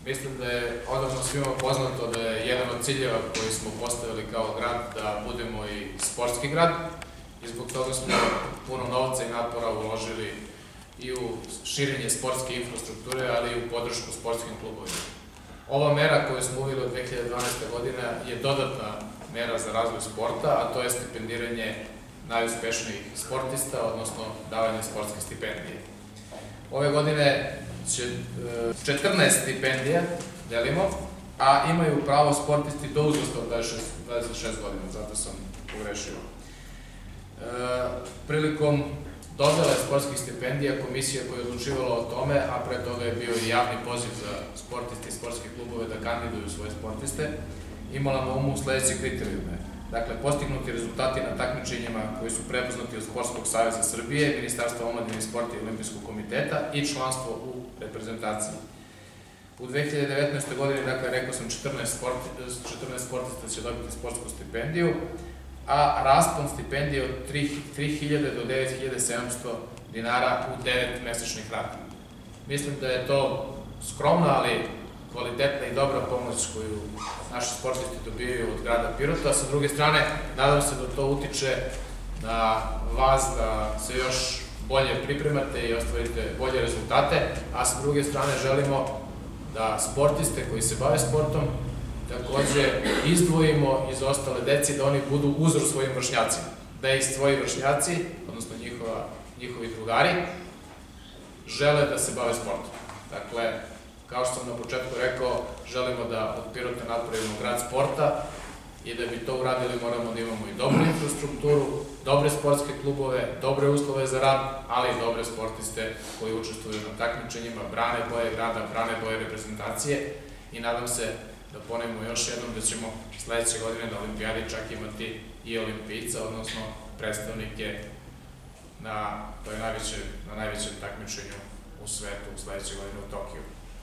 Mislim da je odavno svima poznato da je jedan od ciljeva koji smo postavili kao grad da budemo i sportski grad i zbog toga smo puno novca i napora uložili i u širenje sportske infrastrukture, ali i u podršku sportskim klubovima. Ova mera koju smo uveli od 2012. godine je dodatna mera za razvoj sporta, a to je stipendiranje najuspešnijih sportista, odnosno davanje sportske stipendije. Ove godine 14 stipendija delimo, a imaju pravo sportisti do uzrasta od 26 godina, zato sam pogrešio. Prilikom dodele sportskih stipendija, komisija koja je odlučivala o tome, a pre toga je bio i javni poziv za sportiste i sportske klubove da kandiduju svoje sportiste, imala na umu sledeće kriterijume. Dakle, postignuti rezultati na takmičenjima koji su prepoznati od Sportskog saveza Srbije, Ministarstva omladine i sporta i Olimpijskog komiteta i članstvo u reprezentaciji. U 2019. godini, dakle, rekao sam, 14 sportista će dobiti sportsku stipendiju, a raspon stipendije od 3.000 do 9.700 dinara u 9 mesečnih rata. Mislim da je to skromna, ali kvalitetna i dobra pomoć koju naši sportisti dobijaju od grada Pirota, a sa druge strane, nadam se da to utiče na vas da se još bolje pripremate i ostvarite bolje rezultate, a sa druge strane želimo da sportiste koji se bave sportom takođe izdvojimo iz ostale deci, da oni budu uzor svojim vršnjacima, da i svoji vršnjaci, odnosno njihovi drugari, žele da se bave sportom. Dakle, kao što sam na početku rekao, želimo da od Pirota napravimo grad sporta i da bi to uradili moramo da imamo i dobru infrastrukturu, dobre sportske klubove, dobre uslove za rad, ali i dobre sportiste koji učestvuju na takmičenjima, brane boje grada, brane boje reprezentacije i nadam se da ponovimo još jednom da ćemo sledeće godine na olimpijadi čak imati i olimpijca, odnosno predstavnike na najvećem takmičenju u svetu sledeće godine u Tokiju.